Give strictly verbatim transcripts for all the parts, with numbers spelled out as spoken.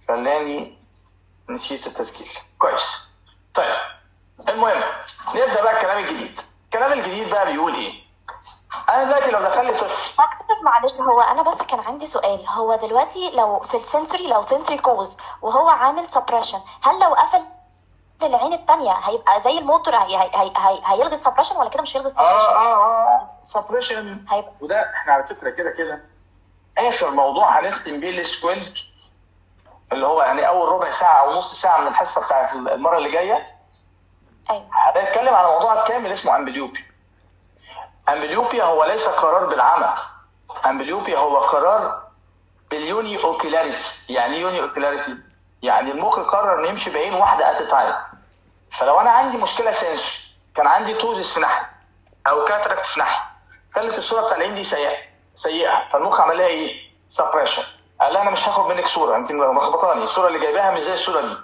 خلاني نسيت التسجيل. كويس. طيب المهم نبدا بقى الكلام الجديد. الكلام الجديد بقى بيقول ايه؟ انا دلوقتي لو دخل لي طفل. دكتور معلش، هو انا بس كان عندي سؤال. هو دلوقتي لو في السنسوري، لو سنسوري كوز وهو عامل سبريشن، هل لو قفل العين الثانيه هيبقى زي الموتور هي هي هي هي هيلغي السبريشن ولا كده مش هيلغي السبريشن؟ اه اه اه سبريشن هيبقى. وده احنا على فكره كده كده اخر موضوع هنختم بيه السكوينت، اللي هو يعني اول ربع ساعه او نص ساعه من الحصه بتاعت المره اللي جايه. ايوه. هنتكلم على موضوع كامل اسمه امبليوبيا. امبليوبيا هو ليس قرار بالعمى. امبليوبيا هو قرار باليوني اوكيلاريتي. يعني يوني اوكيلاريتي يعني المخ قرر انه يمشي بعين واحده ات تايم. فلو انا عندي مشكله سنسوري، كان عندي توزس في ناحيه او كاتراكت في ناحيه، خلت الصوره بتاع العين دي سيئه سيئه فالمخ عمل لها ايه؟ سبريشن. قال لها انا مش هاخد منك صوره، انت مخبطاني، الصوره اللي جايباها مش زي الصوره دي.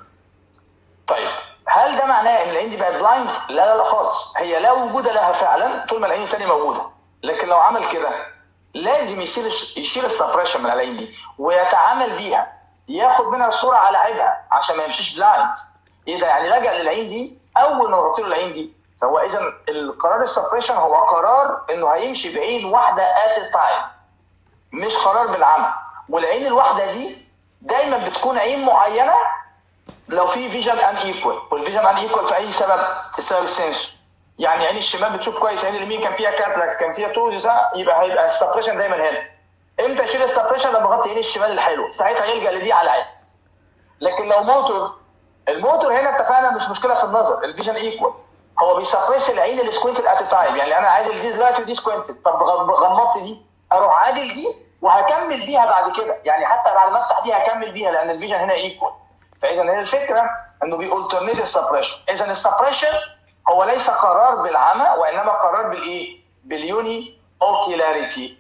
طيب هل ده معناه ان العين دي بقت بلايند؟ لا لا لا خالص. هي لا وجود لها فعلا طول ما العين الثانيه موجوده، لكن لو عمل كده لازم يشيل يشيل السبريشن من العين دي ويتعامل بيها، ياخد منها الصوره على عيبها عشان ما يمشيش بلايند. ايه ده؟ يعني لجأ للعين دي اول ما نغطي له العين دي. فهو اذا القرار السبريشن هو قرار انه هيمشي بعين واحده ات تايم، مش قرار بالعمى. والعين الواحده دي دايما بتكون عين معينه لو في فيجن ان ايكوال، والفيجن ان ايكوال في اي سبب؟ السبب السنسور. يعني عين الشمال بتشوف كويس، عين اليمين كان فيها كاتراكت، كان فيها توزس، يبقى هيبقى السبريشن دايما هنا. امتى اشيل السبريشن؟ لما اغطي عين الشمال الحلو، ساعتها يلجأ لدي على عين. لكن لو موتور، الموتور هنا اتفقنا مش مشكله في النظر، الفيجن ايكوال، هو بيسبريس العين السكوينتد ات تايم. يعني انا عادل دي دلوقتي ودي سكوينتد، طب غمضت دي اروح عادل دي وهكمل بيها بعد كده، يعني حتى بعد ما افتح دي هكمل بيها لان الفيجن هنا ايكوال. فاذا هي الفكره انه بيالترنيت السبريشن. اذا السبريشن هو ليس قرار بالعمى وانما قرار بالايه؟ باليوني اوكيلاريتي.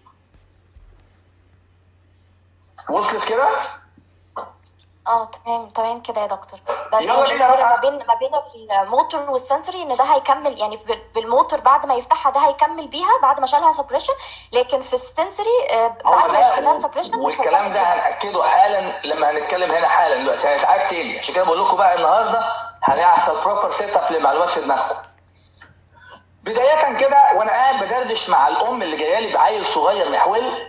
وصلت كده؟ اه تمام تمام كده يا دكتور. بس يلا بينا ما بقى. بين ما بين الموتور والسنسوري ان ده هيكمل، يعني بالموتور بعد ما يفتحها ده هيكمل بيها بعد ما شالها سبريشن، لكن في السنسوري بعد ما يشيلها سبريشن. والكلام ده هنأكده حالا لما هنتكلم هنا حالا دلوقتي، هنتعاد تاني. عشان كده بقول لكم بقى النهارده هنعمل بروبر سيت اب للمعلومات في دماغكم. بداية كده وانا قاعد بدردش مع الام اللي جايه لي بعيل صغير محول،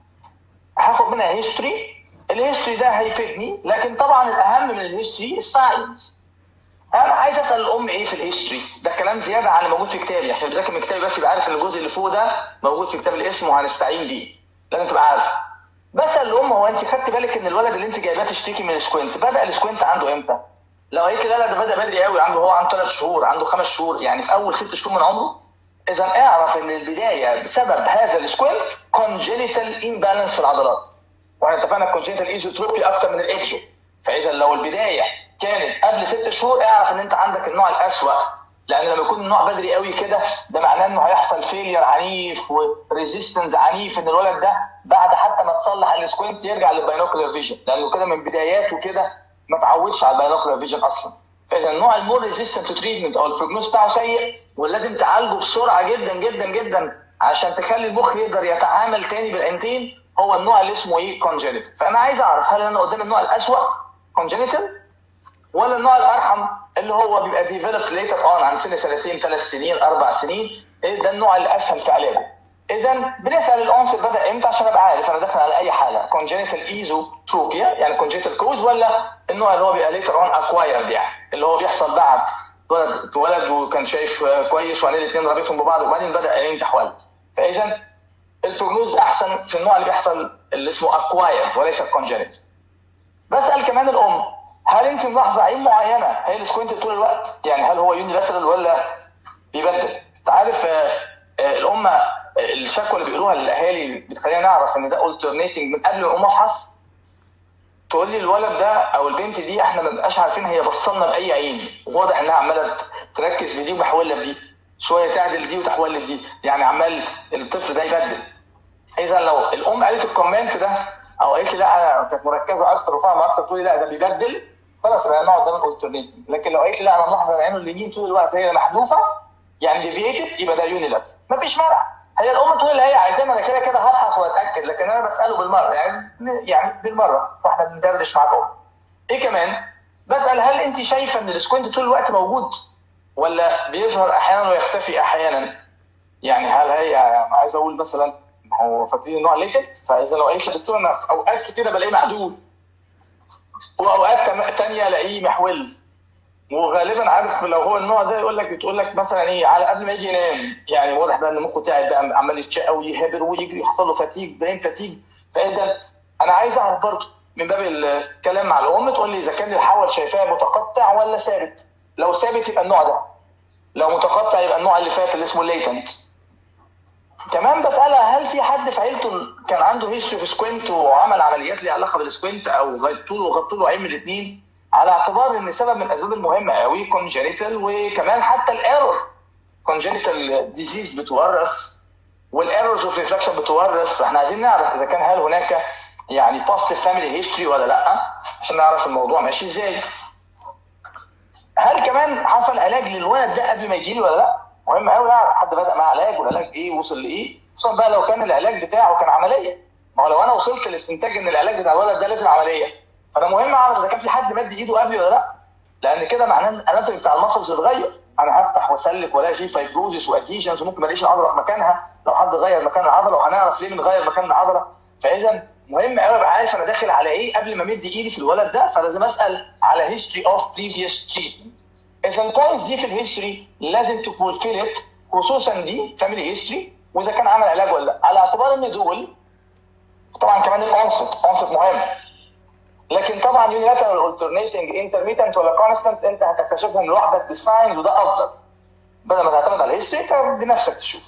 هاخد منها هيستوري. الهيستوري ده هيفيدني، لكن طبعا الاهم من الهيستوري الساينس. انا عايز اسال الام ايه في الهيستوري؟ ده كلام زياده عن اللي موجود في كتابي، عشان بذاكر من كتابي بس يبقى عارف ان الجزء اللي فوق ده موجود في كتاب الاسم وهنستعين بيه، لازم تبقى عارف. بسال الام هو انت خدت بالك ان الولد اللي انت جايباه تشتكي من السكوينت بدا السكوينت عنده امتى؟ لو قالت لي لا لا ده بدا بدري قوي، عنده هو عنده ثلاث شهور، عنده خمس شهور، يعني في اول ست شهور من عمره، اذا اعرف ان البدايه بسبب هذا السكوينت كونجينيتال امبالانس في العضلات. واحنا اتفقنا الكونجينيتال ايزوتروبي اكتر من الاكزو. فاذا لو البدايه كانت قبل ست شهور اعرف ان انت عندك النوع الاسوأ، لان لما يكون النوع بدري قوي كده ده معناه انه هيحصل فيلير عنيف وريزيستنس عنيف، ان الولد ده بعد حتى ما تصلح السكوينت يرجع للباينوكولار فيجن، لانه كده من بداياته كده ما اتعودش على الباينوكولار فيجن اصلا. فاذا النوع المور ريزيستنت تو تريتمنت او البروجنوز بتاعه سيء، ولازم تعالجه بسرعه جدا جدا جدا عشان تخلي المخ يقدر يتعامل تاني بالعينتين، هو النوع اللي اسمه ايه؟ كونجينيتال. فانا عايز اعرف هل انا قدام النوع الاسوأ كونجينيتال ولا النوع الارحم اللي هو بيبقى ديفلوب ليتر اون عن سن سنتين ثلاث سنين اربع سنين، ده النوع اللي اسهل في علاجه. اذا بنسال الانسر بدا امتى عشان ابقى عارف انا داخل على اي حاله، كونجينيتال ايزوتروبيا يعني كونجينيتال كوز، ولا النوع اللي هو بيبقى ليتر اون اكوايرد يعني اللي هو بيحصل بعد ولد اتولد وكان شايف كويس وبعدين الاثنين رابطهم ببعض وبعدين بدا عينين تحول. فاذا البروجنوز احسن في النوع اللي بيحصل اللي اسمه اكوايرد وليس كونجينيتال. بسال كمان الام هل انت ملاحظه عين معينه هي السكوينت طول الوقت؟ يعني هل هو يونيلاترال ولا بيبدل؟ انت عارف الام الشكوى اللي بيقولوها للاهالي بتخلينا نعرف ان ده الترنيتنج من قبل ما اقوم افحص. تقول لي الولد ده او البنت دي احنا ما بنبقاش عارفين هي بصلنا باي عين، واضح انها عماله تركز في دي ومحوله في دي، شويه تعدل دي وتحول لدي، يعني عمال الطفل ده يبدل. اذا لو الام قالت الكومنت ده او قالت لي لا انا كانت مركزه اكتر وفاهمه اكتر تقول لي لا ده بيبدل، خلاص يبقى نقعد قدام الالترنيتنج. لكن لو قالت لي لا انا ملاحظه ان عينه اليمين طول الوقت هي محذوفه يعني ديفييتد، يبقى ده يونيلاترال. مفيش مانع، هي الام تقول اللي هي عايزاه، انا كده كده هفحص واتاكد، لكن انا بساله بالمره يعني يعني بالمره واحنا بندردش مع الام. ايه كمان؟ بسال هل انت شايفه ان السكوينت طول الوقت موجود ولا بيظهر احيانا ويختفي احيانا؟ يعني هل هي عايز اقول مثلا هو فاكرين النوع ليتنت، فاذا لو قلت دكتور انا في اوقات كتيره بلاقيه معدول واوقات تانية الاقيه محول، وغالبا عارف لو هو النوع ده يقول لك بتقول لك مثلا ايه على قبل ما يجي ينام، يعني واضح بقى ان مخه تعب بقى عمال يتشقى ويهبر ويجري يحصل له فتيج برين فتيج. فاذا انا عايز اعرف برضه من باب الكلام مع الام تقول لي اذا كان الحول شايفاه متقطع ولا ثابت. لو ثابت يبقى النوع ده، لو متقطع يبقى النوع اللي فات اللي اسمه ليتنت. كمان بسالها هل في حد في عيلته كان عنده هيستوري في سكوينت وعمل عمليات ليها علاقه بالسكوينت او غطوا له وغطوا له عين من الاثنين، على اعتبار ان سبب من الاسباب المهمه قوي كونجنيتال، وكمان حتى الايرور كونجنيتال ديزيز بتورث والايرورز اوف ريفلكشن بتورث. فاحنا عايزين نعرف اذا كان هل هناك يعني بوزيتيف فاميلي هيستوري ولا لا عشان نعرف الموضوع ماشي ازاي. هل كمان حصل علاج للولد ده قبل ما يجي لي ولا لا؟ مهم قوي اعرف حد بدأ مع علاج والعلاج ايه وصل لايه، خصوصا بقى لو كان العلاج بتاعه كان عمليه. ما هو لو انا وصلت لاستنتاج ان العلاج بتاع الولد ده لازم عمليه، فانا مهم اعرف اذا كان في حد مد ايده قبلي ولا لا، لان كده معناه ان الاناتومي بتاع المسلز اتغير. انا هفتح واسلك والاقي فيه فايبروزيس واديشنز وممكن ما الاقيش العضله في مكانها لو حد غير مكان العضله، وهنعرف ليه بنغير مكان العضله. فاذا مهم قوي ابقى عارف انا داخل على ايه قبل ما امد ايدي في الولد ده، فلازم اسال على هيستوري اوف بريفيوس تريتمنت. اذا البوينتس دي في الهيستوري لازم تفولفيل ات، خصوصا دي فاميلي هيستوري واذا كان عمل علاج ولا لا، على اعتبار ان دول طبعا كمان الاونست اونست مهم، لكن طبعا يونيلاترال الترنيتنج انترميتنت ولا كونستنت انت هتكتشفهم لوحدك بالساينز وده افضل بدل ما تعتمد على الهيستوري انت بنفسك تشوف.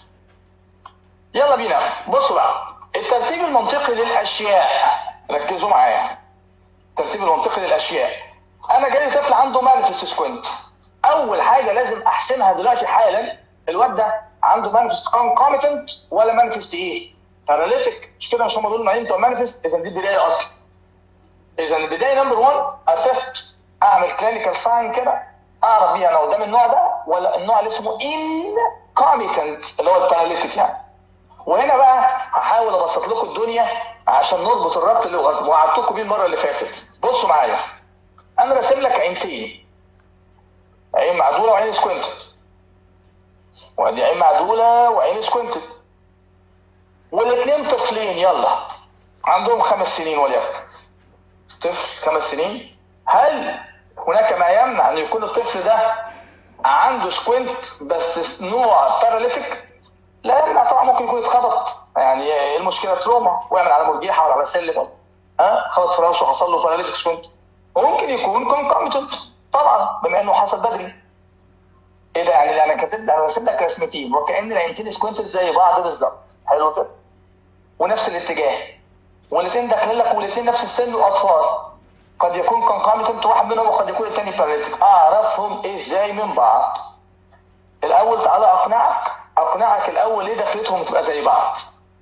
يلا بينا بصوا بقى الترتيب المنطقي للاشياء، ركزوا معايا. الترتيب المنطقي للاشياء، انا جاي طفل عنده مانيفست سكوينت، اول حاجه لازم احسمها دلوقتي حالا الواد ده عنده مانيفست كونكوميتنت ولا مانيفست ايه؟ باراليتيك، مش كده؟ مش هم دول نوعين بتوع مانيفست؟ اذا دي البدايه اصلا. اذا البدايه نمبر واحد اتست، اعمل كلينيكال ساين كده اعرف بيها انا قدام النوع ده ولا النوع اللي اسمه انكوميتنت اللي هو الباراليتيك يعني. وهنا بقى هحاول ابسط لكم الدنيا عشان نربط الربط اللي وعدتكم بيه المره اللي فاتت. بصوا معايا، انا راسم لك عينتين، عين معدوله وعين سكوينتد، وادي عين معدوله وعين سكوينتد، والاثنين طفلين يلا عندهم خمس سنين وليكن، طفل خمس سنين. هل هناك ما يمنع ان يكون الطفل ده عنده سكوينت بس نوع باراليتيك؟ لا يمنع طبعا، ممكن يكون اتخبط، يعني ايه المشكله؟ تروما، وقع من على مرجيحه ولا على سلم، ها خبط في راسه وحصل له باراليتيك سكوينت. وممكن يكون كونكوميتنت طبعا بما انه حصل بدري. ايه ده يعني؟ انا كاتب انا راسم لك رسمتين وكأن العينتين سكوينتد زي بعض بالظبط، حلو كده؟ ونفس الاتجاه، والاثنين داخلين لك والاثنين نفس السن واطفال. قد يكون كونكوميتنت واحد منهم وقد يكون الثاني باراليتيك. اعرفهم ازاي من بعض؟ الاول تعالى اقنعك اقنعك الاول ليه دخلتهم تبقى زي بعض.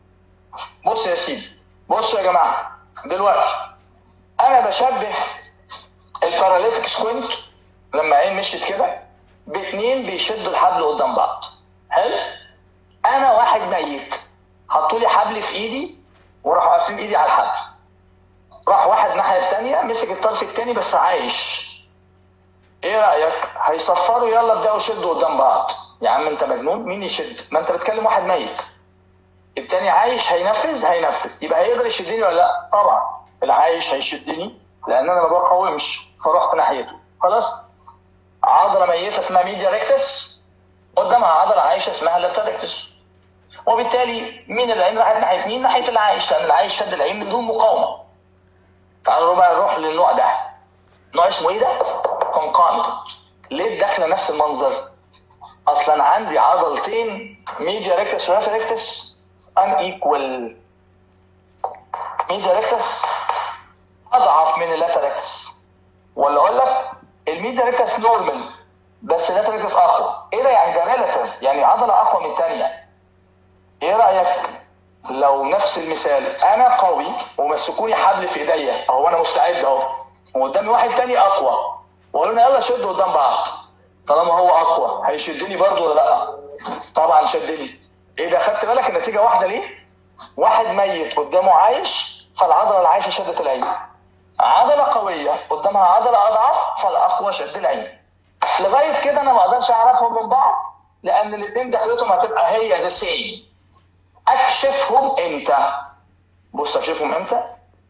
بص يا سيدي، بصوا يا جماعه، دلوقتي انا بشبه الباراليتيك سكوينت لما عين مشيت كده باثنين بيشدوا الحبل قدام بعض. حلو؟ انا واحد ميت، حطوا لي حبل في ايدي وراحوا قاسمين ايدي على الحبل، راح واحد الناحيه الثانيه مسك الطرف الثاني بس عايش. ايه رايك؟ هيصفروا يلا ابداوا شدوا قدام بعض. يا عم انت مجنون؟ مين يشد؟ ما انت بتكلم واحد ميت، الثاني عايش هينفذ هينفذ يبقى هيقدر يشدني ولا لا؟ طبعا العايش هيشدني لان انا ما بقاومش فرحت ناحيته. خلاص، عضله ميته اسمها ميديا ريكتس قدامها عضله عايشه اسمها لاتر ريكتس، وبالتالي مين العين راحت ناحيه مين؟ ناحيه العايش، لان العايش شد العين من دون مقاومه. تعالوا بقى نروح للنوع ده، نوع اسمه ايه ده؟ كونكوميتنت. ليه داخله نفس المنظر؟ اصلا عندي عضلتين ميديا ريكتس ولاتر ريكتس ان ايكوال. ميديا ريكتس اضعف من اللاتر ريكتس، ولا اقول لك الميديا ريكتس نورمال بس اللاتر ريكتس اقوى. ايه ده يعني؟ ده ريلاتيف، يعني عضله اقوى من الثانيه. ايه رايك لو نفس المثال انا قوي ومسكوني حبل في ايديا اهو انا مستعد اهو وقدامي واحد تاني اقوى وقالوا لنا يلا شدوا قدام بعض، طالما هو اقوى هيشدني برضه ولا لا؟ طبعا شدني. ايه ده؟ خدت بالك النتيجه واحده ليه؟ واحد ميت قدامه عايش، فالعضله العايشه شدت العين. عضله قويه قدامها عضله اضعف، فالاقوى شد العين. لغايه كده انا ما اقدرش اعرفهم من بعض لان الاثنين دخلتهم هتبقى هي ذا سيم. اكشفهم امتى؟ بص اكشفهم امتى؟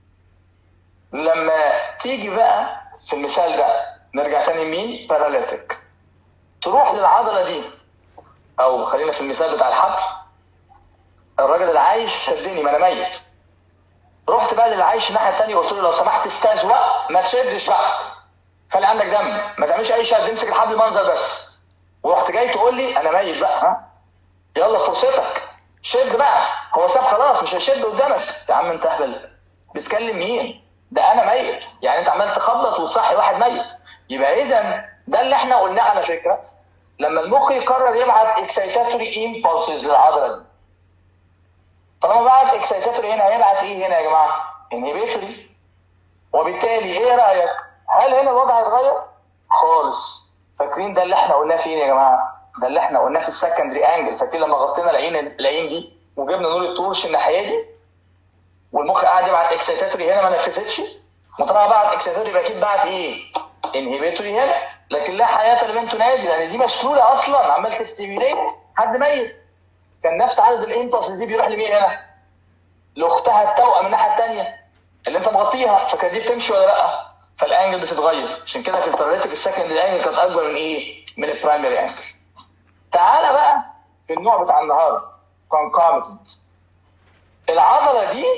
لما تيجي بقى في المثال ده نرجع تاني مين؟ باراليتيك. تروح للعضله دي، او خلينا في المثال بتاع الحبل، الراجل العايش شدني ما انا ميت، رحت بقى للعايش الناحيه الثانيه وقلت له لو سمحت استهزأ ما تشدش بقى، خلي عندك دم، ما تعملش اي شد، امسك الحبل منظر بس. ورحت جاي تقول لي انا ميت بقى، ها يلا فرصتك شد بقى، هو ساب خلاص مش هيشد قدامك. يا عم انت اهبل، بتكلم مين؟ ده انا ميت، يعني انت عمال تخبط وتصحي واحد ميت. يبقى اذا ده اللي احنا قلناه على فكره، لما المخ يقرر يبعت اكسايتاتوري امبولسز للعضله دي، طالما بعت اكسايتاتوري هنا هيبعت ايه هنا يا جماعه؟ انهبيتوري. وبالتالي ايه رايك؟ هل هنا الوضع هيتغير؟ خالص. فاكرين ده اللي احنا قلناه فين يا جماعه؟ ده اللي احنا قلناه في السكندري انجل. فاكرين لما غطينا العين العين دي وجبنا نور التورش الناحيه دي والمخ قاعد يبعت اكسايتاتوري هنا ما نفذتش، وطالما بعت اكسايتاتوري يبقى اكيد بعت ايه؟ انهبيتوري هنا. لكن لا حياه لمن تنادي، لان يعني دي مشلوله اصلا، عمال تستيميليت حد ميت. كان نفس عدد الامبلس دي بيروح لمين هنا؟ لاختها التوأم من الناحيه الثانيه اللي انت مغطيها، فكانت دي بتمشي ولا لا؟ فالانجل بتتغير. عشان كده في الباراليتيك السكندري انجل كانت اكبر من ايه؟ من البرايمري انجل. تعالى بقى في النوع بتاع النهارده كونكوميتنت. العضله دي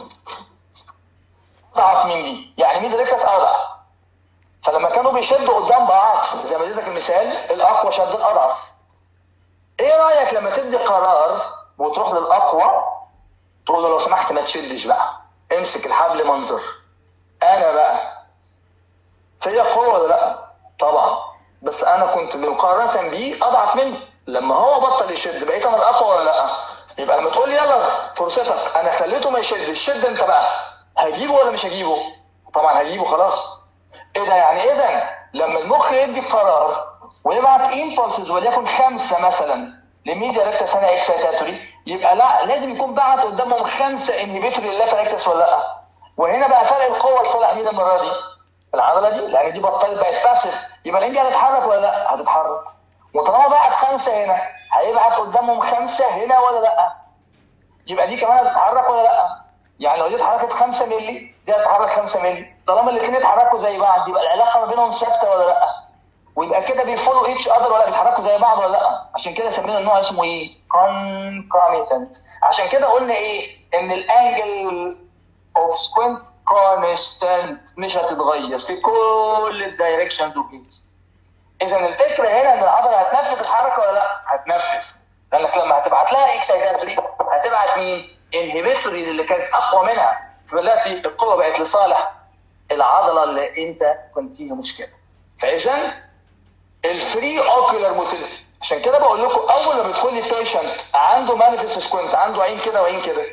اضعف من دي، يعني مين ركز اضعف، فلما كانوا بيشدوا قدام بعض زي ما اديتك المثال الاقوى شد الاضعف. ايه رايك لما تدي قرار وتروح للاقوى تقول له لو سمحت ما تشدش بقى، امسك الحبل منظر. انا بقى فيا قوه ولا لا؟ طبعا، بس انا كنت مقارنه بيه اضعف منه. لما هو بطل يشد بقيت انا الاقوى ولا لا؟ يبقى لما تقول لي يلا فرصتك، انا خليته ما يشدش، شد انت بقى، هجيبه ولا مش هجيبه؟ طبعا هجيبه خلاص. ايه ده يعني؟ اذا لما المخ يدي قرار ويبعت امبولسز وليكن خمسه مثلا لميديا ريكتس هنا اكسايتاتوري، يبقى لا لازم يكون بعت قدامهم خمسه انهبيتوري لللاتر ريكتس ولا لا؟ وهنا بقى فرق القوه لصالح مين المره دي؟ العضله دي، لان دي بطلت بقت باسف، يبقى العين دي هتتحرك ولا لا؟ هتتحرك. وطالما بعت خمسه هنا هيبعت قدامهم خمسه هنا ولا لا؟ يبقى دي كمان هتتحرك ولا لا؟ يعني لو دي اتحركت خمسة مللي دي هتتحرك خمسة مللي، طالما الاثنين اتحركوا زي بعض يبقى العلاقه ما بينهم ثابته ولا لا؟ ويبقى كده بيفولو ايتش اذر ولا بيتحركوا زي بعض ولا لا؟ عشان كده سمينا النوع اسمه ايه؟ concomitant. عشان كده قلنا ايه؟ ان الانجل اوف سكوينت كونستانت مش هتتغير في كل الدايركشنز وكيس. اذا الفكره هنا ان العضله هتنفذ الحركه ولا لا؟ هتنفذ، لانك لما هتبعت لها اكسايتاتوري هتبعت مين؟ انهبيتوري اللي كانت اقوى منها، فدلوقتي القوه بقت لصالح العضله اللي انت كنت فيها مشكله. فاذا الفري اوكيولار موتيليتي، عشان كده بقول لكم اول ما بيدخل لي بيشنت عنده مانيفست سكوينت، عنده عين كده وعين كده،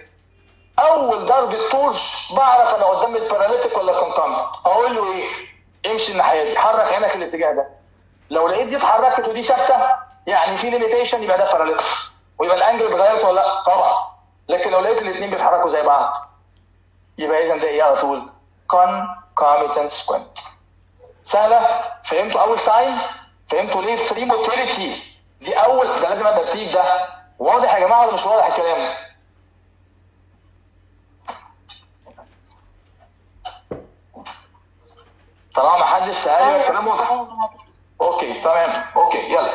اول ضربه طرش بعرف انا قدام الباراليتيك ولا كونكوميتنت. اقول له ايه؟ امشي الناحيه دي، حرك عينك الاتجاه ده. لو لقيت دي اتحركت ودي ثابته يعني في ليميتيشن، يبقى ده باراليتيك، ويبقى الانجل اتغيرت ولا لا؟ طبعا. لكن لو لقيت الاثنين بيتحركوا زي بعض يبقى اذا ده ايه على طول؟ concomitant squint. سهله؟ فهمتوا اول ساين؟ فهمتوا ليه فري موتيليتي دي اول؟ ده لازم ابقى الترتيب ده واضح يا جماعه ولا مش واضح الكلام؟ طالما ما حدش سال يبقى الكلام واضح. اوكي تمام، اوكي يلا.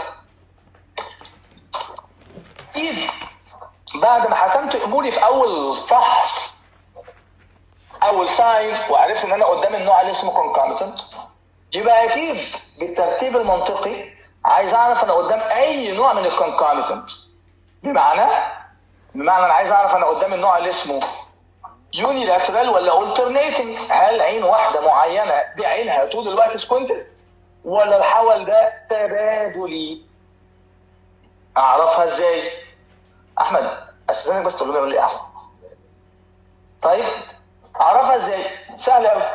اكيد بعد ما حسمت اموري في اول فحص اول ساين وعرفت ان انا قدام النوع اللي اسمه كونكوميتنت، يبقى اكيد بالترتيب المنطقي عايز اعرف انا قدام اي نوع من الكونكوميتنت. بمعنى بمعنى انا عايز اعرف انا قدام النوع اللي اسمه يونيلاترال ولا اولترنيتنج. هل عين واحده معينه دي عينها طول الوقت سكوينتد ولا الحول ده تبادلي؟ اعرفها ازاي؟ احمد استاذنك بس تقول لي يقول لي احمد. طيب اعرفها ازاي؟ سهل قوي.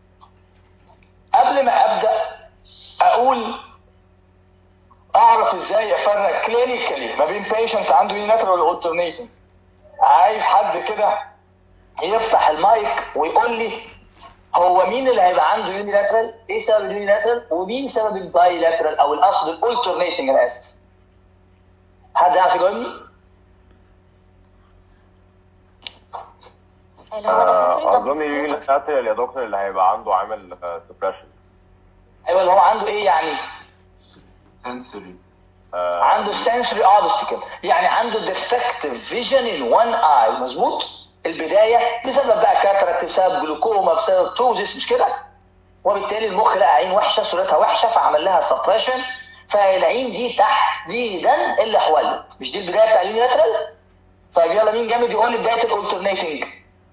قبل ما ابدا اقول اعرف ازاي افرق كلينيكالي ما بين بيشنت عنده يونيلاترال ولا اولترنيتنج. عايز حد كده يفتح المايك ويقول لي هو مين اللي هيبقى عنده يونيلاترال؟ ايه سبب اليونيلاترال؟ ومين سبب البايلاترال او الاقصد الالترنيتنج؟ انا اسف. حد يعرف يجاوبني؟ اللي هو ده sensory اظن يونيلاترال يا دكتور اللي هيبقى عنده عامل سبريشن. ايوه اللي هو عنده ايه يعني؟ سنسوري. آه عنده السنسوري اوبستكل، يعني عنده ديفكتيف فيجن ان وان اي. مظبوط؟ البدايه بسبب بقى كاتراكت، بسبب جلوكوما، بسبب توزيس، مش كده؟ وبالتالي المخ لقى عين وحشه، صورتها وحشه، فعمل لها سبريشن، فالعين دي تحديدا اللي حولت. مش دي البدايه بتاع اليونيلاترال؟ طيب يلا مين جامد يقول لي بدايه الالترنيتنج؟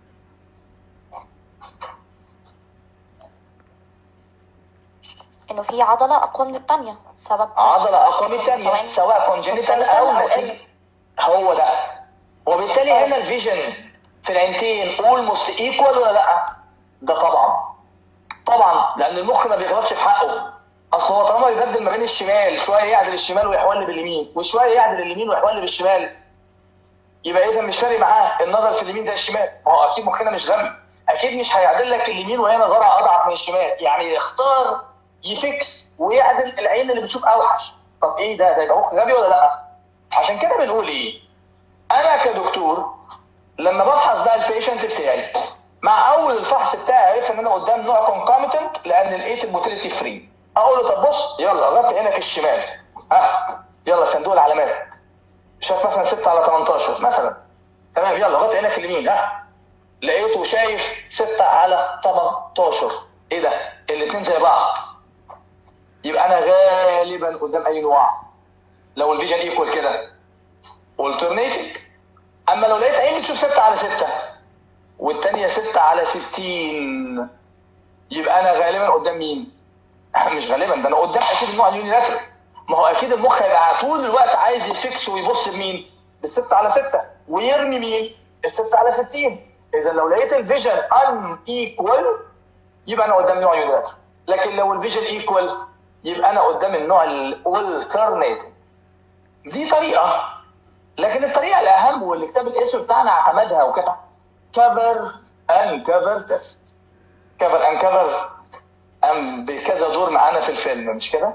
انه في عضله اقوى من الثانيه، سبب عضله اقوى من الثانيه سواء كونجنتال او نتيجه. هو ده. وبالتالي هنا الفيجن في العينتين اولموست ايكوال ولا لا؟ ده طبعا طبعا، لان المخ ما بيغلطش في حقه. اصل هو طالما بيبدل ما بين الشمال، شويه يعدل الشمال ويحول باليمين، وشويه يعدل اليمين ويحول بالشمال، يبقى اذا مش فارق معاه النظر في اليمين زي الشمال. ما هو اكيد مخنا مش غبي، اكيد مش هيعدل لك اليمين وهي نظرها اضعف من الشمال، يعني يختار يفكس ويعدل العين اللي بتشوف اوحش. طب ايه ده؟ ده يبقى مخ غبي ولا لا؟ عشان كده بنقول ايه؟ انا كدكتور لما بفحص بقى البيشنت بتاعي، مع اول الفحص بتاعي عرفت ان انا قدام نوع كونكوميتنت لان لقيت الموتيليتي فري. اقول له طب بص يلا غطي عينك الشمال، ها يلا صندوق العلامات، شايف مثلا ستة على تمنتاشر مثلا، تمام، يلا غطي عينك اليمين، ها لقيته شايف ستة على تمنتاشر. ايه ده؟ الاثنين زي بعض، يبقى انا غالبا قدام اي نوع لو الفيجن ايكوال كده والترنيتنج. اما لو لقيت عين بتشوف ستة على ستة والثانيه ستة على ستين، يبقى انا غالبا قدام مين؟ مش غالبا، ده انا قدام اكيد النوع اليونيلاترال. ما هو اكيد المخ هيبقى طول الوقت عايز يفكس ويبص بمين؟ بالستة على ستة، ويرمي مين؟ الستة على ستين. اذا لو لقيت الفيجن ان ايكوال يبقى انا قدام نوع يونيلاترال، لكن لو الفيجن ايكوال يبقى انا قدام النوع الالترنيتنج. دي طريقه، لكن الطريقه الاهم واللي كتاب الاسم بتاعنا اعتمدها وكتب كفر ان كفر تيست. كفر ان كفر ام بكذا دور معانا في الفيلم، مش كده؟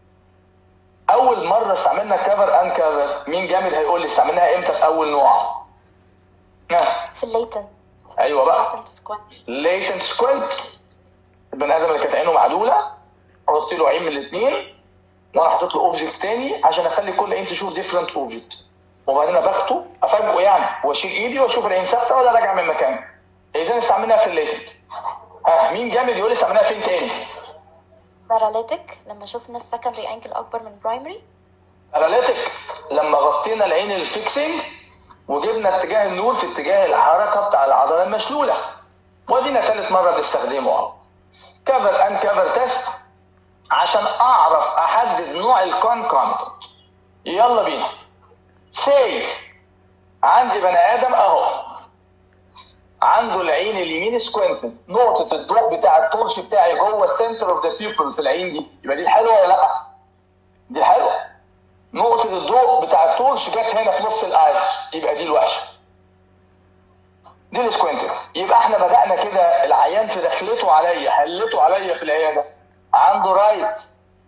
اول مره استعملنا كفر ان كفر، مين جامد هيقول لي استعملناها امتى في اول نوع؟ في الليتنت. ايوه بقى ليتنت سكوينت. البني ادم اللي كانت عينه معدوله احط له عين من الاثنين وانا حاطط له اوبجكت تاني عشان اخلي كل عين تشوف ديفرنت اوبجكت، وبعدين باخده افاجئه يعني واشيل ايدي واشوف العين ثابته ولا راجعه من مكانها. اذا استعملناها في الليتنت. ها مين جامد يقول لي استعملناها فين تاني؟ باراليتيك لما شفنا السكندري انكل اكبر من برايمري. باراليتيك لما غطينا العين الفيكسنج وجبنا اتجاه النور في اتجاه الحركه بتاع العضله المشلوله، ودينا ثالث مره بنستخدمه. كفر ان كفر تيست عشان اعرف احدد نوع الكونكوميتنت. يلا بينا. سي عندي بني ادم اهو عنده العين اليمين سكوينتد، نقطه الضوء بتاع التورش بتاعي جوه السنتر اوف ذا بيبل في العين دي، يبقى دي الحلوه ولا لا؟ دي حلوه. نقطه الضوء بتاع التورش جت هنا في نص الايرس، يبقى دي الوحشه. دي السكوينتد. يبقى احنا بدانا كده العيان في دخلته عليا، حلته عليا في العياده، عنده رايت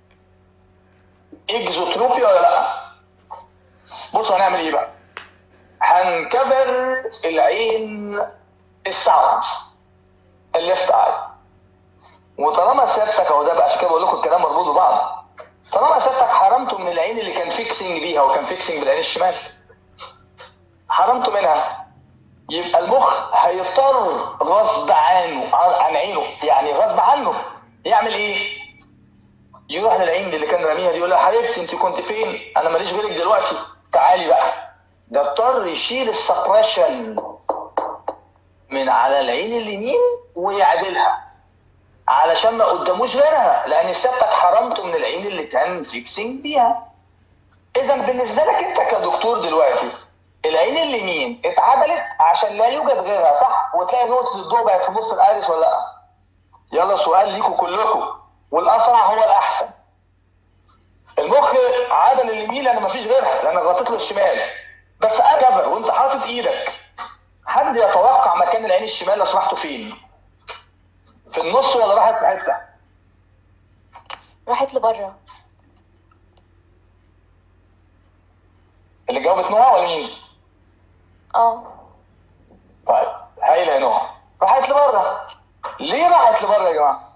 اكزوتروبي ولا لا؟ بصوا هنعمل ايه بقى؟ هنكبر العين الساوند الليفت اي، وطالما سيادتك اهو ده بقى عشان كده بقول لكم الكلام مربوط ببعض، طالما سيادتك حرمته من العين اللي كان فيكسنج بيها وكان فيكسنج بالعين الشمال، حرمته منها، يبقى المخ هيضطر غصب عنه عن عينه، يعني غصب عنه يعمل ايه؟ يروح للعين اللي كان راميها دي يقول لها حبيبتي انت كنت فين؟ انا ماليش غيرك دلوقتي، تعالي بقى. ده اضطر يشيل السبريشن من على العين اليمين ويعدلها علشان ما قداموش غيرها، لان سيادتك حرمته من العين اللي كان فيكسنج بيها. اذا بالنسبه لك انت كدكتور دلوقتي العين اليمين اتعدلت عشان لا يوجد غيرها، صح؟ وتلاقي نقطه الضوء بقت في نص الايرس ولا لا؟ يلا سؤال ليكم كلكم والاسرع هو الاحسن. المخ عدل اليمين لان مفيش غيرها، لان غطيت له الشمال، بس اكبر وانت حاطط ايدك، حد يتوقع مكان العين الشمال لو سمحته فين؟ في النص ولا راحت في حته؟ راحت لبره. اللي جاوبت نوع ولا مين؟ اه. طيب هايله يا نوع، راحت لبره. ليه راحت لبره يا جماعه؟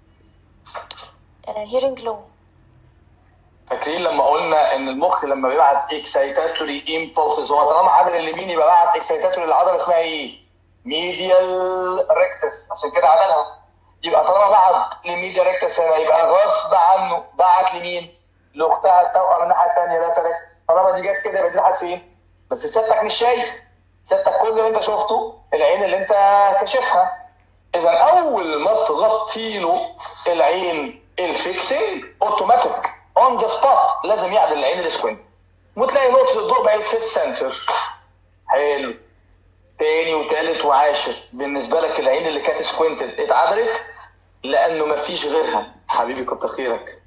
هيرنج لو. فاكرين لما قلنا ان المخ لما بيبعت اكسايتاتوري امبولسز، هو طالما عدل اليمين يبقى بعت اكسايتاتوري للعضله اسمها ايه؟ ميديال ريكتس، عشان كده عدلها. يبقى طالما بعت لميديال ريكتس هنا يبقى غصب عنه بعت لمين؟ لاختها التوأم الناحيه الثانيه ده ريكتس. طالما دي جت كده يبقى دي راحت فين؟ بس سيادتك مش شايف، سيادتك كل اللي انت شفته العين اللي انت كاشفها. اذا اول ما تغطي له العين الفيكسنج اوتوماتيك اون ذا سبوت لازم يعدل العين السكوينت، وتلاقي نقطه الضوء بقت في السنتر. حلو. تاني وتالت وعاشر بالنسبه لك العين اللي كانت سكوينتد اتعدلت لانه مفيش غيرها. حبيبي كتر خيرك.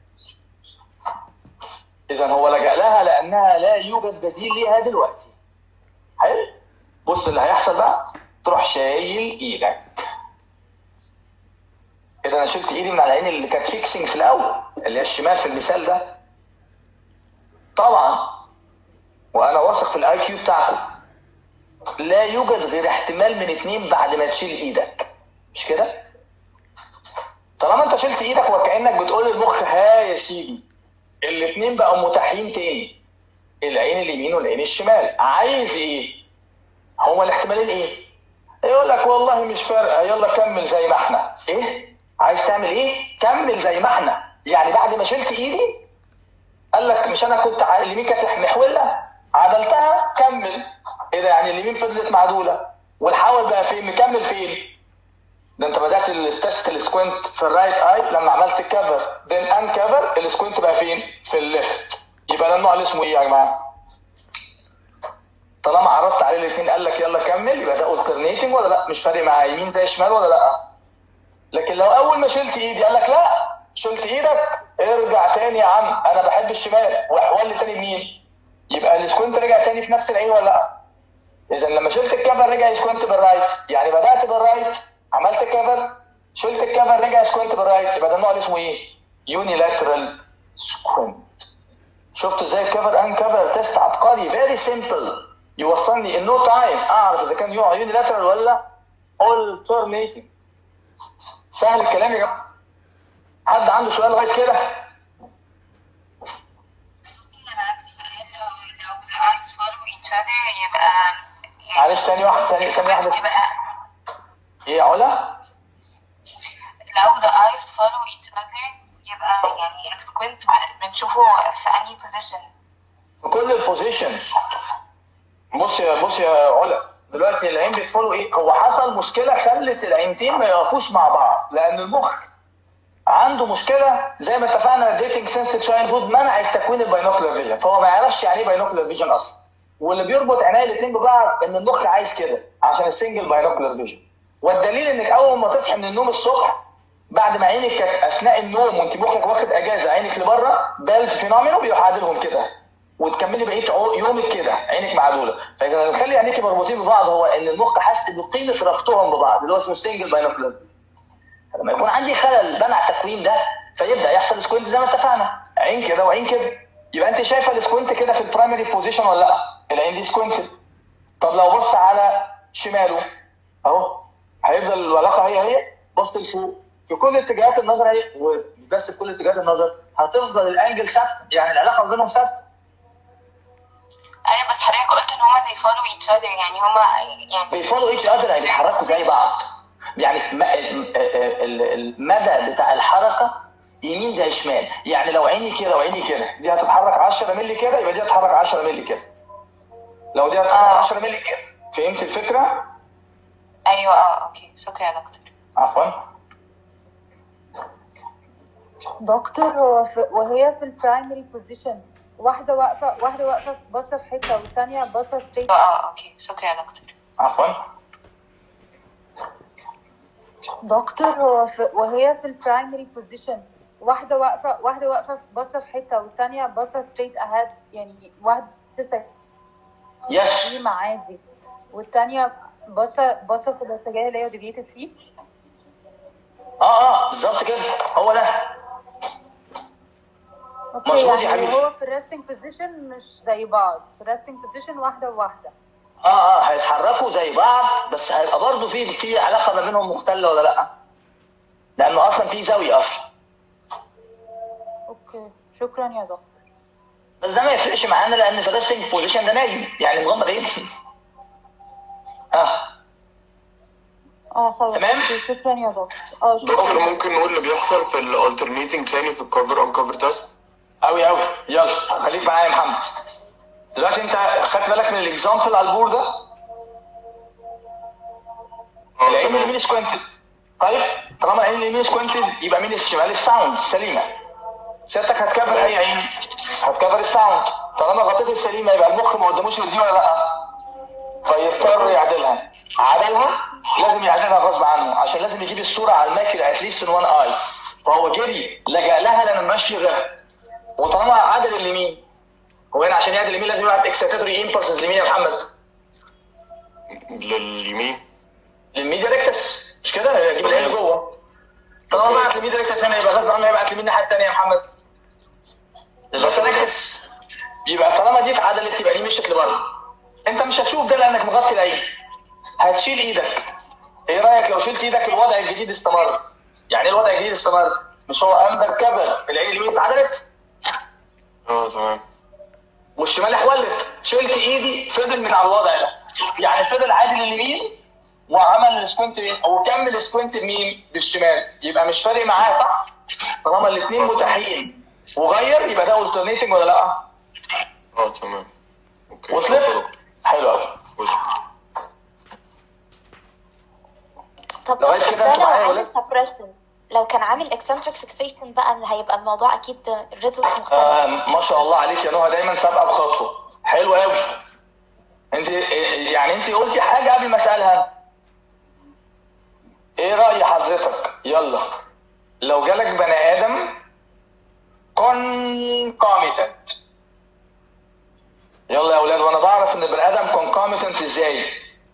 اذا هو لجأ لها لانها لا يوجد بديل ليها دلوقتي. حلو. بص اللي هيحصل بقى، تروح شايل ايدك. اذا انا شلت ايدي من على العين اللي كانت فيكسنج في الاول اللي هي الشمال في المثال ده طبعا، وانا واثق في الاي كيو بتاعكم لا يوجد غير احتمال من اتنين بعد ما تشيل ايدك، مش كده؟ طالما انت شلت ايدك وكانك بتقول للمخ ها يا سيدي الاتنين بقوا متاحين تاني، العين اليمين والعين الشمال، عايز ايه؟ هما الاحتمالين ايه؟ يقول لك والله مش فارقه يلا كمل زي ما احنا. ايه؟ عايز تعمل ايه؟ كمل زي ما احنا، يعني بعد ما شلت ايدي قال لك مش انا كنت اليمين كانت محوله عدلتها كمل. ايه ده؟ يعني اليمين فضلت معدوله والحول بقى فين؟ مكمل فين؟ ده انت بدات التست السكوينت في الرايت اي لما عملت الكفر دين ان كفر السكوينت بقى فين؟ في الليفت. يبقى ده النوع اللي اسمه ايه يا جماعه؟ طالما عرضت عليه الاثنين قال لك يلا كمل يبقى ده اولترنيتنج ولا لا؟ مش فارق معاه يمين زي شمال ولا لا؟ لكن لو اول ما شلت ايدي قال لك لا شلت ايدك ارجع تاني يا عم انا بحب الشمال واحول لي تاني يمين، يبقى السكوينت رجع تاني في نفس العين ولا لا؟ اذا لما شلت الكفر رجع سكوينت بالرايت، يعني بدات بالرايت عملت الكفر شلت الكفر رجع سكوينت بالرايت، يبقى ده النوع اللي اسمه ايه؟ يونيلاترال سكوينت. شفتوا ازاي الكفر ان كفر تيست عبقري فيري سيمبل يوصلني ان نو تايم اعرف اذا كان يقع يونيلاترال ولا اولترنيتنج. سهل الكلام يا جماعه؟ حد عنده سؤال لغايه كده؟ انا عندي سؤال. لو the eyes follow each other يبقى معلش تاني واحد تاني ثانيه واحده. يبقى ايه يا علا؟ لو the eyes follow each other يبقى يعني السكوينت بنشوفه في انهي بوزيشن؟ في كل البوزيشنز. بص يا بص يا علا دلوقتي العين بتفولو ايه؟ هو حصل مشكله خلت العينتين ما يقفوش مع بعض لان المخ عنده مشكله زي ما اتفقنا ديتنج سنسيتيف تشايلد هود منع التكوين الباينوكلر فيجن، فهو ما يعرفش يعني ايه باينوكلر فيجن اصلا. واللي بيربط عينيه الاثنين ببعض ان المخ عايز كده عشان السنجل باينوكلر فيجن. والدليل انك اول ما تصحي من النوم الصبح بعد ما عينك كانت اثناء النوم وانت مخك واخد اجازه عينك لبره بيلز فينومينو بيروح عادلهم كده وتكملي بقيه يومك كده عينك معدوله. فاذا اللي مخلي عينيك مربوطين ببعض هو ان المخ حس بقيمه ربطهم ببعض اللي هو اسمه السنجل باينوكلر. لما يكون عندي خلل منع التكوين ده فيبدا يحصل سكوينت زي ما اتفقنا عين كده وعين كده. يبقى انت شايفه السكوينت كده في البرايمري بوزيشن ولا لا؟ العين دي سكوينتد. طب لو بص على شماله اهو هيفضل العلاقه هي هي بص لفوق في كل اتجاهات النظر هي بس في كل اتجاهات النظر هتفضل الانجل ثابت، يعني العلاقه بينهم ثابته. ايوه بس حضرتك قلت ان هما they follow each other يعني هما يعني بيفولو ايتش اذر يعني بيتحركوا زي بعض، يعني المدى بتاع الحركه يمين زي شمال. يعني لو عيني كده وعيني كده دي هتتحرك عشرة مللي كده يبقى دي هتتحرك عشرة مللي كده. لو دي هتتحرك عشرة مللي كده. فهمت الفكره؟ ايوه اه اوكي شكرا يا دكتور. عفوا. دكتور هو في وهي في البرايمري بوزيشن واحده واقفه واحده واقفه باصه في حته والثانيه باصه ستريت. اه اوكي شكرا يا دكتور. عفوا. دكتور هو في وهي في البرايمري بوزيشن واحده واقفه واحده واقفه باصه في حته والثانيه باصه ستريت اهاد، يعني واحده يس دي معادي والثانيه باصه باصه في الاتجاه اللي هي ديفيتد فيه. اه اه بالظبط كده، هو ده. اوكي مظبوط يا يعني حبيبي. هو في الريستنج بوزيشن مش زي بعض، في الريستنج بوزيشن واحده وواحده. اه اه هيتحركوا زي بعض، بس هيبقى برضه في في علاقه ما بينهم مختله ولا لا؟ لانه اصلا في زاويه اصلا. اوكي شكرا يا دكتور. بس ده ما يفرقش معانا لان في الريستنج بوزيشن ده نايم، يعني مغمض عين. اه اه خلاص تمام. اوكي شكرا يا دكتور. اه دكتور شكرا. ممكن نقول اللي بيحصل في الالترنيتنج تاني في الكفر ان كفر تيست؟ قوي قوي، يلا خليك معايا يا محمد. دلوقتي انت خدت بالك من الاكزامبل على البورد ده؟ اه العين تمام. اليمين سكوينتد. طيب طالما العين اليمين سكوينتد يبقى مين الشمال؟ الساوند سليمه. سيادتك هتكبر اي عين؟ هتكبر الساوند. طالما غطيت السليمه يبقى المخ ما قداموش دي ولا لا؟ فيضطر يعدلها. عدلها لازم يعدلها غصب عنه، عشان لازم يجيب الصوره على الماكله اتليست ان وان اي. فهو جري لجأ لها لان ماشي غيرها. وطالما عدل اليمين، هو هنا عشان يعدل اليمين لازم يبعت اكسيتاتوري امبلسز لمين يا محمد؟ لليمين. للميديا ريكتس، مش كده؟ يجيب العين جوه. طالما بعت للميديا ريكتس هنا يبقى غصب عنه يبعت لمين الناحيه الثانيه يا محمد؟ للباتا ريكتس. يبقى طالما دي اتعدلت يبقى دي مشت لبره. انت مش هتشوف ده لانك مغطي العين. هتشيل ايدك. ايه رايك لو شلت ايدك الوضع الجديد استمر؟ يعني ايه الوضع الجديد استمر؟ مش هو اندر كفر العين اليمين اتعدلت؟ اه تمام. والشمال احولت، شلت ايدي فضل من على الوضع ده. يعني فضل عادل اليمين وعمل السكوينت او كمل السكوينت بمين؟ بالشمال. يبقى مش فارق معاه صح؟ طالما الاثنين متاحين وغير يبقى ده الترنيتنج ولا لا؟ اه تمام. اوكي. وصلت؟ حلو قوي. طب لغاية كده ده انتوا لو معايا يا عامل ولاد؟ سبريشن، لو كان عامل اكسنتريك فيكسيشن بقى هيبقى الموضوع اكيد الريزلت مختلف. آه ما شاء الله عليك يا نهى، دايما سابقه بخطوه. حلو قوي. انت يعني انت قلتي حاجه قبل ما اسالها. ايه راي حضرتك؟ يلا لو جالك بني ادم concomitant. يلا يا اولاد، وانا بعرف ان البني ادم concomitant ازاي؟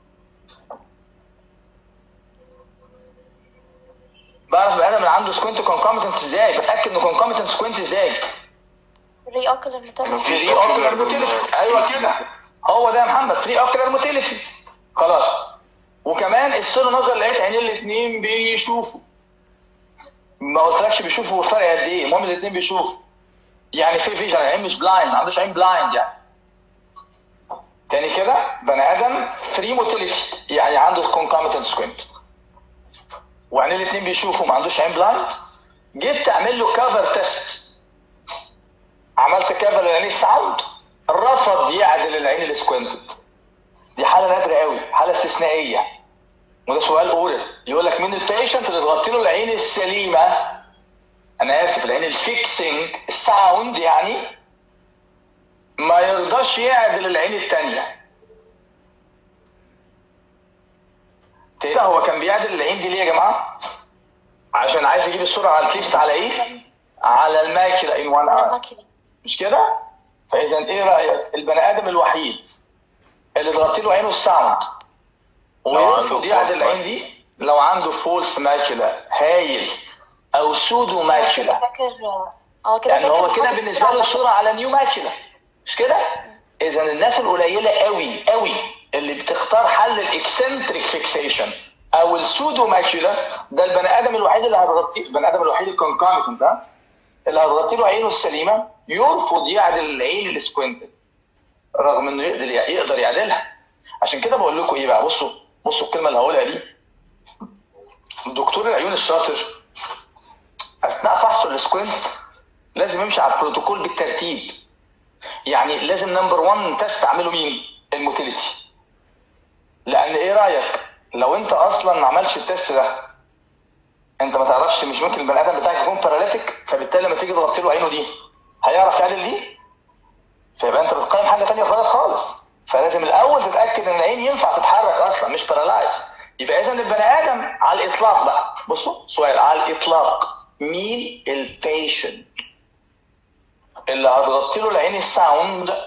بعرف البني ادم اللي عنده سكوينت concomitant ازاي؟ بتاكد انه concomitant سكوينت ازاي؟ ري اوكلر موتيليتي. فري اوكلر موتيليتي. ايوه كده، هو ده يا محمد، فري اوكلر موتيليتي. خلاص. وكمان السيرو نظر لقيت عينين الاثنين بيشوفوا. ما قلتلكش بيشوفوا الفرق قد ايه، المهم الاثنين بيشوفوا. يعني في فيجن، العين مش بلايند، ما عندوش عين بلايند يعني. تاني كده بني ادم فري موتيليتي، يعني عنده كونكوميتنت سكوينت. وعينين الاثنين بيشوفوا، ما عندوش عين بلايند. جيت تعمل له كفر تيست. عملت كفر للعين الساوند، رفض يعدل العين السكوينتد. دي حاله نادره قوي، حاله استثنائيه. وده سؤال اورال، يقول لك مين البيشنت اللي تغطي له العين السليمه؟ انا اسف، العين الفيكسنج الساوند يعني ما يرضاش يعدل العين الثانيه. كده هو كان بيعدل العين دي ليه يا جماعه؟ عشان عايز يجيب الصوره على الكيست على ايه؟ على الماكله ان وان اي، مش كده؟ فاذا ايه رايك؟ البني ادم الوحيد اللي تغطي له عينه الساوند ويرفض يعدل العين دي لو عنده فولس ماكيولا هايل او سودو ماكيولا. يعني هو كده بالنسبه له الصوره على نيو ماكيولا، مش كده؟ اذا الناس القليله قوي قوي اللي بتختار حل الاكسنتريك فيكسيشن او السودو ماكيولا، ده البني ادم الوحيد اللي هتغطي، البني ادم الوحيد الكونكوميتنت ده اللي هتغطي له عينه السليمه يرفض يعدل العين السكوينتد رغم انه يقدر يقدر يعدلها. عشان كده بقول لكم ايه بقى، بصوا بصوا الكلمه اللي هقولها دي. دكتور العيون الشاطر اثناء فحصه السكوينت لازم يمشي على البروتوكول بالترتيب. يعني لازم نمبر واحد تيست اعمله مين؟ الموتيليتي. لان ايه رايك لو انت اصلا ما عملش التيست ده، انت ما تعرفش، مش ممكن البني ادم بتاعك يكون باراليتيك، فبالتالي لما تيجي تغطي له عينه دي هيعرف يعدل دي؟ فيبقى انت بتقيم حاجه ثانيه غلط خالص. فلازم الاول تتاكد ان العين ينفع تتحرك اصلا مش بارالايز. يبقى اذا البني ادم على الاطلاق بقى، بصوا سؤال على الاطلاق، مين البيشنت اللي هتغطي له العين الساوند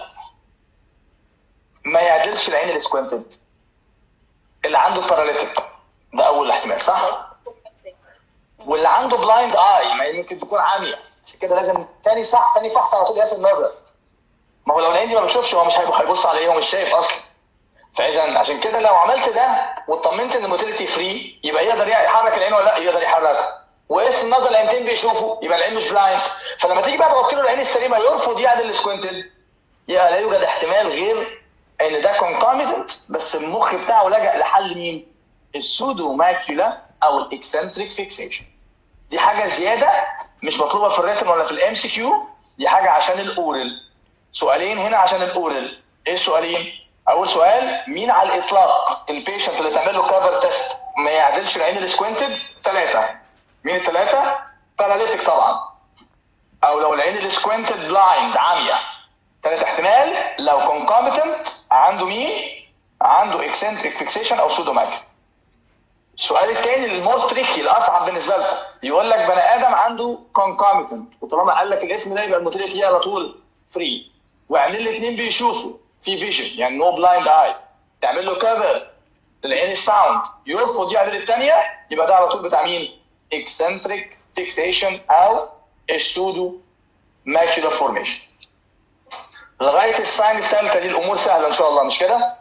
ما يعدلش العين السكوينتد؟ اللي عنده باراليتيك، ده اول احتمال صح؟ واللي عنده بلايند اي ما ممكن تكون عاميه، عشان كده لازم تاني صح تاني فحص على طول قياس النظر. ما هو لو العين دي ما بتشوفش هو مش هيبص على ايه، هو مش شايف اصلا. فاذا عشان كده لو عملت ده واطمنت ان الموتيليتي فري يبقى يقدر يحرك العين ولا لا؟ يقدر يحركها. وقياس النظر العينتين بيشوفوا يبقى العين مش بلايند. فلما تيجي بقى توصل له العين السليمه يرفض يعدل السكوينتد، يبقى لا يوجد احتمال غير ان ده كونكوميتنت، بس المخ بتاعه لجأ لحل مين؟ السودو ماكيولا او الاكسنتريك فيكسيشن. دي حاجه زياده مش مطلوبه في الريتن ولا في الام سي كيو، دي حاجه عشان الاورال. سؤالين هنا عشان الاورال. ايه السؤالين؟ اول سؤال، مين على الاطلاق البيشنت اللي تعمل له كفر تيست ما يعدلش العين السكوينتد؟ ثلاثه. مين الثلاثه؟ باراليتيك طبعا، او لو العين السكوينتد بلايند عاميه. ثالث احتمال لو كونكوميتنت عنده مين؟ عنده اكسنتريك فيكسيشن او سودو ماكيولا. السؤال الثاني المور تريكي الاصعب بالنسبه لكم، يقول لك بني ادم عنده كونكوميتنت، وطالما قال لك الاسم ده يبقى الموتيليتي على طول فري، وعينين الاثنين بيشوفوا في فيجن يعني نو بلايند اي، تعمل له كفر للعين الساوند يرفض يعدل الثانيه، يبقى ده على طول بتاع مين؟ اكسنتريك فيكسيشن او السودو ماكيولا فورميشن. لغايه الساين الثالثه دي الامور سهله ان شاء الله، مش كده؟